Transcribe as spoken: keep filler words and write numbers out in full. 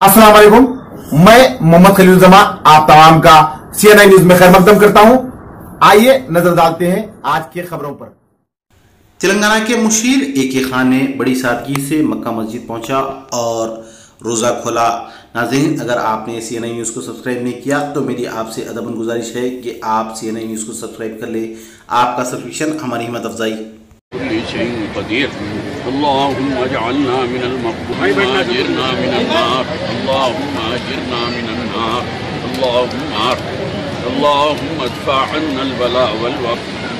अस्सलाम वालेकुम, मैं मोहम्मद खलील जमा आप तमाम का सी एन आई न्यूज में खैर मकदम करता हूं। आइए नजर डालते हैं आज की खबरों पर। तेलंगाना के मुशीर ए के खान ने बड़ी सादगी से मक्का मस्जिद पहुंचा और रोज़ा खोला। नाज़रीन, अगर आपने सी एन आई न्यूज़ को सब्सक्राइब नहीं किया तो मेरी आपसे अदबन गुजारिश है कि आप सी एन आई न्यूज़ को सब्सक्राइब कर ले। आपका सब्सक्रिप्शन हमारी हिम्मत अफजाई। अल्लाहुम्मा अजअलना मिनल मक़बूलीन अजिरना मिनन नार अल्लाहुम्मा अजिरना मिनन नार अल्लाहुम्मा अल्लाहुम्मा अदफ़अ अन्ना अल बला वल वबा